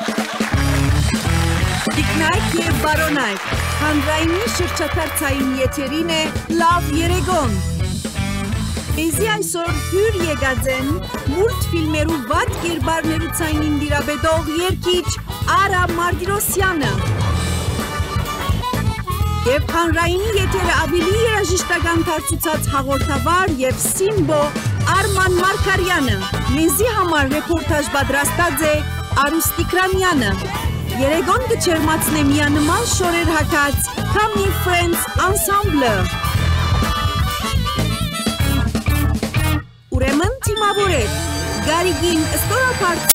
Տիկնայք և բարոնայք, հանրայինի շրջադարձային եթերին է լավ երեգոն։ Մեզի այսօր հյուր եկած են մուլտֆիլմերու վատ կերպարներուցայինին դիրաբետող երգիչ Արա Մարտիրոսյանը և հանրայինի եթերը ավելի երաժշտական դարձուցած հաղորդավար և սիմբո Արման Մարգարյանը։ Մեզի համար ռեպորտաժ պատրաստած է Արուս Տիգրանյանը։ Երեգոն կչերմացնե միանման շորեր հագած Come Your Friends Ensemble-ը։ Ուրեմն թիմավորեք, Գարիգին ստորապարտ